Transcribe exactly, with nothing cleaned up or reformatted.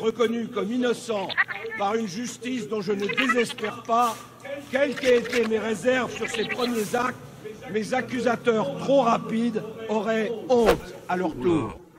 reconnu comme innocent par une justice dont je ne désespère pas, quelles qu'aient été mes réserves sur ces premiers actes, mes accusateurs trop rapides auraient honte à leur tour.